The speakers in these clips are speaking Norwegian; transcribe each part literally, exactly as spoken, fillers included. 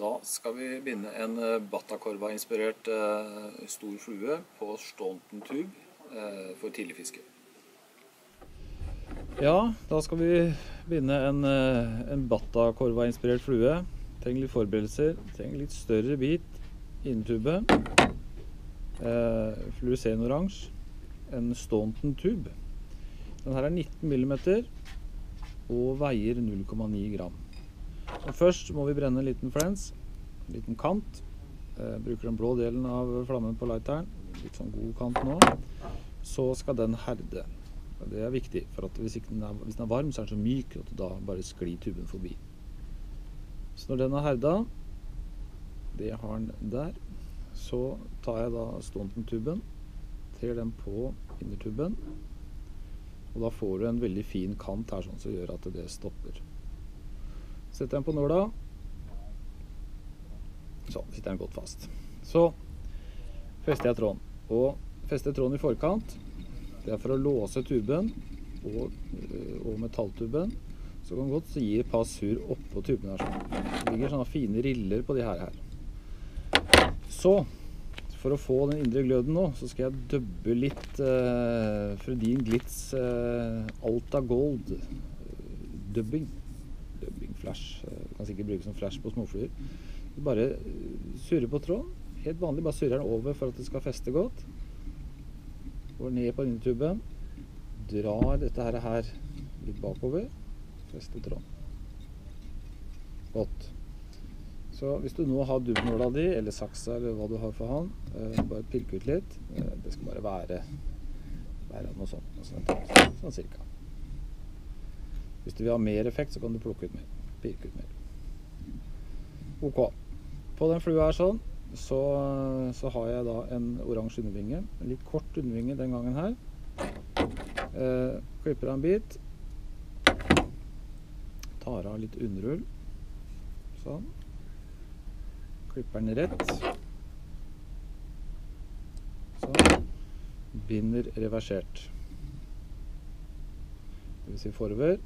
Da skal vi binde en Batakorva-inspirert uh, stor flue på Staunton tube uh, for tidligfiske. Ja, da skal vi binde en, uh, en Batakorva-inspirert flue. Trenger litt forberedelser, trenger litt større bit innetube. Uh, fluorescerende oransje, en Staunton tube. Den her er nitten millimeter og veier null komma ni gram. Og først må vi brenne en liten flens, en liten kant. Eh, bruker den blå delen av flammen på lighteren, litt sånn god kant nå. Så skal den herde. Det er viktig, for at hvis, ikke den er, hvis den er varm, så er den så myk at da bare sklir tuben forbi. Så når den er herda, det har den der, så tar jeg da Staunton-tuben, trer den på innertuben, og da får du en veldig fin kant her, sånn som gjør at det stopper. Setter den på nåla. Så sitter den godt fast. Så fester jeg tråden. Og fester tråden i forkant. Det er for å låse tuben og, og metalltuben. Så kan godt gi et par sur oppå tuben her. Det ligger sånne fine riller på de her her. Så for å få den indre gløden nå, så skal jeg dubbe litt uh, Fredin Glitz uh, Alta Gold uh, dubbing. Dubbing flash. Du kan sikkert bruke som flash på småfluer. Du bare surrer på tråden. Helt vanlig, bare surrer den over for at det skal feste godt. Går ned på innertuben. Drar dette her, her litt bakover. Fester tråden. Godt. Så hvis du nå har dubbnåla di, eller saksa, eller hva du har for hånd, eh, bare pirke ut litt. Eh, det skal bare være, være noe sånt. Sånn, sånn cirka. Hvis du vil ha mer effekt, så kan du plukke ut mer. Pirke ut mer. Ok. På den flua her sånn, så, så har jeg da en oransje undervinge. En litt kort undervinge den gangen her. Eh, klipper av en bit. Tar av litt underrull. Sånn. Klipper den rett. Sånn. Binder reversert. Det vil si forover.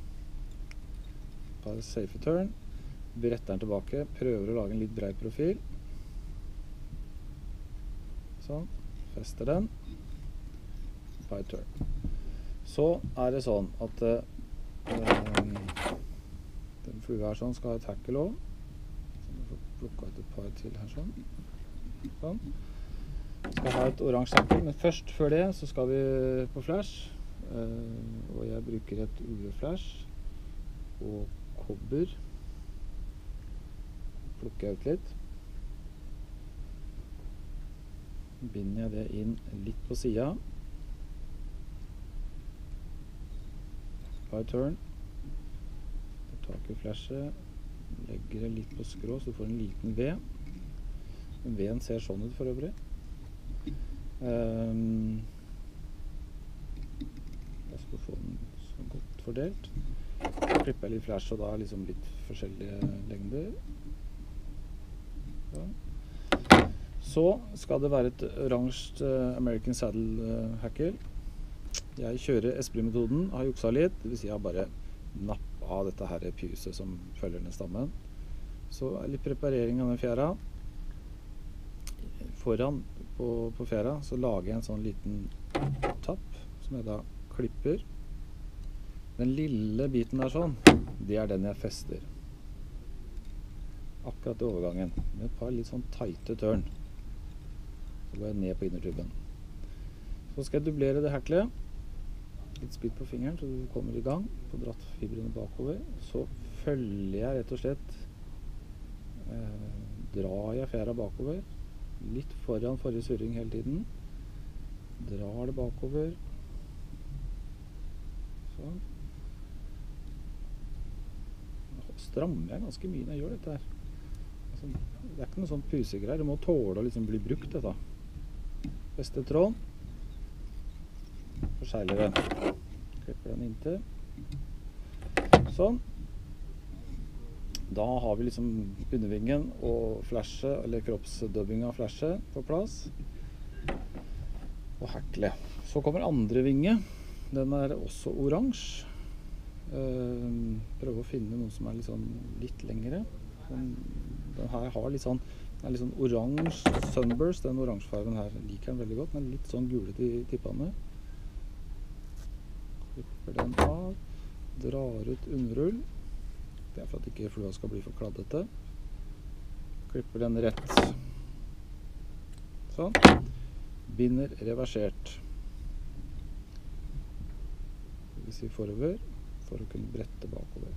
Tar safe turn, bretter den tilbake, prøver å lage en litt brei profil. Sånn, fester den. By turn. Så er det sånn at uh, den flua her sånn skal ha et tackle også. Så vi får plukket ut et par til her sånn. Sånn. Skal ha et oransje tackle, men først før det så skal vi på flash. Uh, og jeg bruker et U V-flash og kobber. Plukker jeg ut litt. Binder jeg det inn litt på siden. By turn. Tar tak i flashet. Legger det litt på skrå så du får en liten V. V-en ser sånn ut for øvrig. Um, jeg skal få den så godt fordelt. Klipper jeg litt flash, og da er liksom litt forskjellige lengder. Ja. Så skal det være et oransje uh, American Saddle uh, hacker. Jeg kjører Esprit-metoden, har juksa litt, det vil si jeg har bare nappet av dette her pyset som følger den stammen. Så litt preparering av den fjæra. Foran på, på fjæra så lager jeg en sånn liten tapp, som jeg da klipper. Den lille biten der sånn, det er den jeg fester. Akkurat i overgangen, med et par litt sånn tighte turn. Så går jeg ned på innertuben. Så skal jeg dublere det heklet. Litt spytt på fingeren, så du kommer i gang. På dratt fibrene bakover. Så følger jeg rett og slett, eh, drar jeg fjæra bakover. Litt foran forrige surring hele tiden. Drar det bakover. Sånn. Strammer jeg ganske mye når jeg gjør dette her. Altså, det er ikke noe sånn pusegreier. Du må tåle å liksom bli brukt dette. Feste tråden. Forsegler den. Klipper den inntil. Sånn. Da har vi liksom undervingen og flashet, eller kroppsdubbing av flashet på plass. Og hekle. Så kommer andre vinge. Den er også oransje. Uh, prøve å finne noe som er litt, sånn, litt lengre. Sånn Den her har litt sånn, den er litt sånn oransje sunburst. Den oransjefargen her liker den veldig godt, men litt sånn gulete i tippene. Klipper den av, drar ut underrull. Det er for at ikke flua skal bli for kladdete. Klipper den rett. Sånn. Binder reversert. Det vil si forover, for å kunne brette bakover.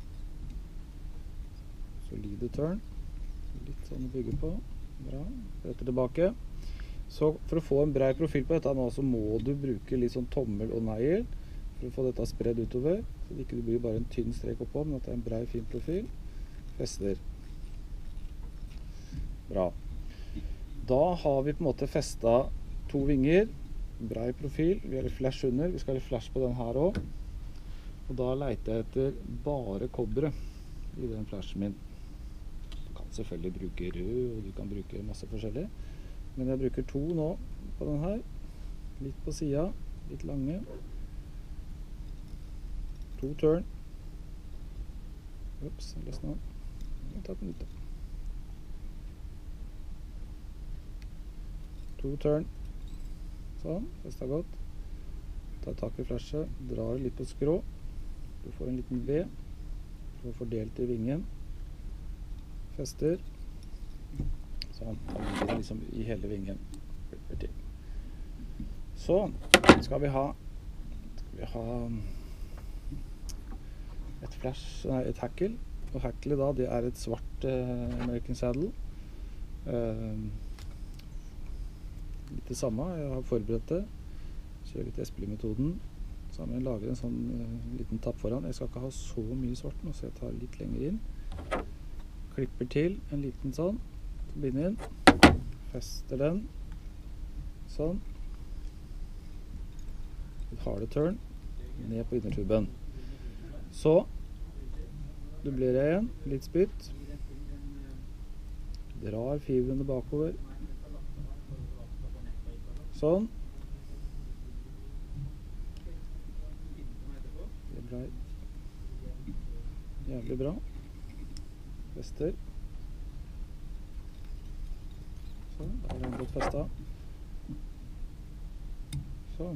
Solide turn. Litt sånn å bygge på. Bra. Bretter tilbake. Så for å få en brei profil på dette nå, så må du bruke litt sånn tommel og negl for å få dette spredd utover, så det ikke blir bare en tynn strek oppå, men at det er en brei, fin profil. Fester. Bra. Da har vi på en måte festet to vinger, brei profil, vi har litt flash under, vi skal ha litt flash på den her også. Og da leter jeg etter bare kobberet i den flashen min. Du kan selvfølgelig bruke rød, og du kan bruke masse forskjellig. Men jeg bruker to nå på den her. Litt på siden, litt lange. To turn. Ups, jeg løsner den. Jeg tar den ut. To turn. Sånn, festet godt. Ta tak i flashet, drar litt på skrå. Du får en liten V. Du får fordelt i vingen. Fester. Sånn, da ligger det liksom i hele vingen. Klipper til. Så skal vi ha, skal vi ha et flash, nei, et hackle. Og hackle da, det er et svart uh, American Saddle. Uh, litt det samme, jeg har forberedt det. Kjører litt Espelid-metoden. Så har jeg laget en sånn uh, liten tapp foran. Jeg skal ikke ha så mye svart nå, så jeg tar litt lenger inn. Klipper til en liten sånn. Binder inn. Fester den. Sånn. Et harde turn. Ned på innertuben. Så dublerer jeg igjen. Litt spytt. Drar fibrene bakover. Sånn. Det ble jævlig bra. Fester. Sånn, da er den godt festet. Sånn.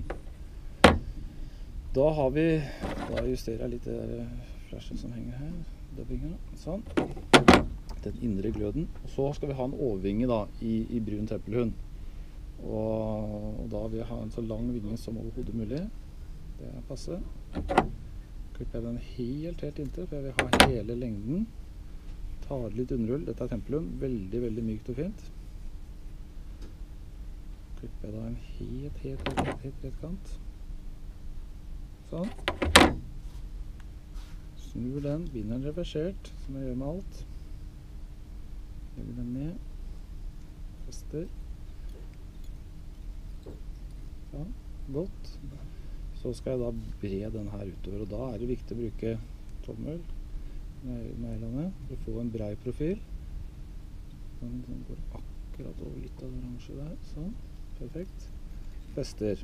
Da har vi, da justerer jeg litt det der flashet som henger her, dubbingen, sånn. Den indre gløden. Og så skal vi ha en overvinge da, i, i brun tempelhund. Og, og da vil jeg ha en så lang vinge som overhodet mulig. Det er passe. Klipper jeg den helt, helt inntil, for jeg vil ha hele lengden. Tar litt underrull. Dette er tempelhund. Veldig, veldig mykt og fint. Klipper jeg da en helt, helt, helt, helt rett kant. Sånn. Snur den, binder den reversert, som jeg gjør med alt. Legger den ned. Fester. Sånn. Godt. Så skal jeg da bre den her utover, og da er det viktig å bruke tommel, neglene, for å få en brei profil. Den går akkurat over litt av det oransje der. Sånn. Perfekt. Fester.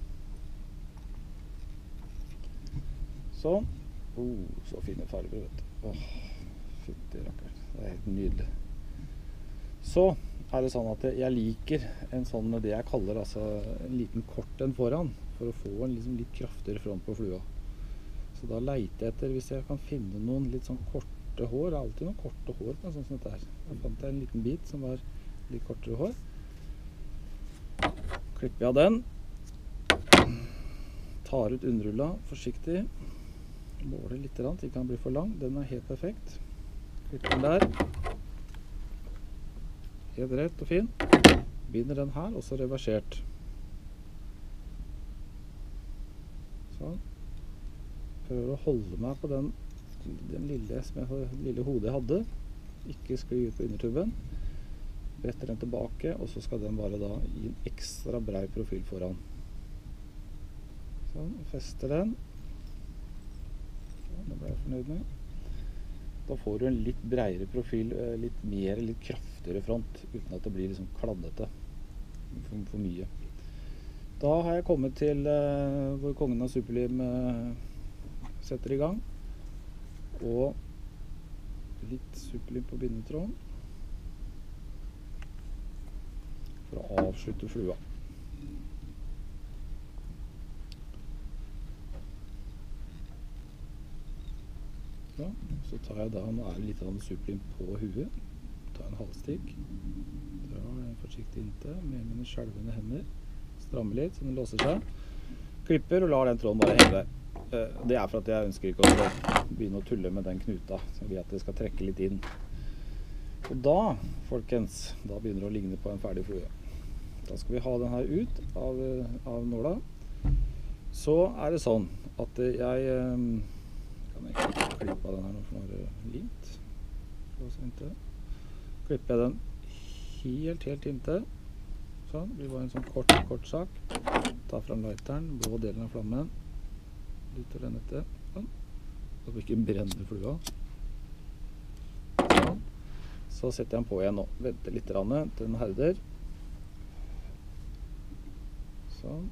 Sånn. Oh, så fine farger, vet du. Åh, fytti rakker. Det er helt nydelig. Så er det sånn at jeg liker en sånn, det jeg kaller altså en liten kort en foran, for å få en liksom litt kraftigere front på flua. Så da leiter jeg etter, hvis jeg kan finne noen litt sånn korte hår, det er alltid noen korte hår på en sånn som dette her. Da fant jeg en liten bit som var litt kortere hår. Klipper jeg av den. Tar ut underrulla forsiktig. Måler litt, så ikke den blir for lang. Den er helt perfekt. Klipper den der. Helt rett og fin. Binder den her, også reversert. Sånn. Prøver å holde meg på den, den lille, lille hodet jeg hadde. Ikke skli ut på innertuben. Bretter den tilbake, og så skal den bare da gi en ekstra brei profil foran. Sånn, fester den. Sånn, det ble jeg fornøyd med. Da får du en litt breiere profil, litt mer, litt kraftigere front, uten at det blir liksom kladdete for, for mye. Da har jeg kommet til uh, hvor kongen av superlim uh, setter i gang. Og litt superlim på bindetråden. for å avslutte flua. Ja, så tar jeg da, nå er det litt av en superlim på huet, tar en halvstikk, drar den forsiktig inntil med mine skjelvende hender, strammer litt så den låser seg, klipper og lar den tråden bare henge der. Det er for at jeg ønsker ikke å begynne å tulle med den knuta, så jeg vil at det skal trekke litt inn. Og da, folkens, da begynner det å ligne på en ferdig flue. Da skal vi ha den her ut av, av nåla. Så er det sånn at jeg kan egentlig klippe av den her nå, for nå er det limt. Klipper jeg den helt, helt inntil. Sånn, det blir bare en sånn kort, kort sak. Ta frem lighteren, blå delen av flammen. Lytter den etter. Sånn. Så får vi ikke brenne flua. Sånn. Så setter jeg den på igjen nå. Venter litt til den herder. Sånn.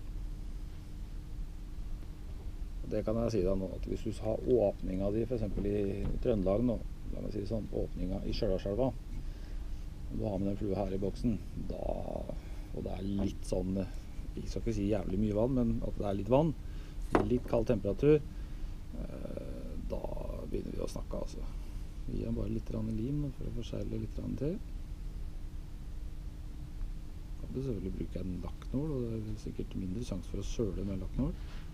Det kan jeg si da nå, at hvis du har åpninga di, for eksempel i Trøndelag nå, la meg si sånn, åpninga i Stjørdalselva, og du har med den flua her i boksen, da, og det er litt sånn, jeg skal ikke si jævlig mye vann, men at det er litt vann, litt kald temperatur, da begynner vi å snakke, altså. Vi gir bare litt lim for å forsegle litt til. Kan du selvfølgelig bruke en lakknål, og det er sikkert mindre sjanse for å søle med lakknål.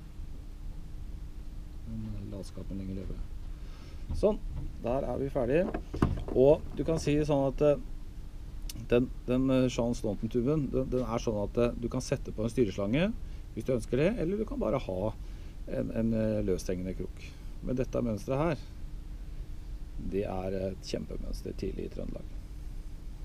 Men latskapen lenger leve. Sånn, der er vi ferdige. Og du kan si sånn at den, den Sean Staunton-tuben, den, den er sånn at du kan sette på en styreslange hvis du ønsker det, eller du kan bare ha en, en løshengende krok. Men dette mønstret her, det er et kjempemønster tidlig i Trøndelag.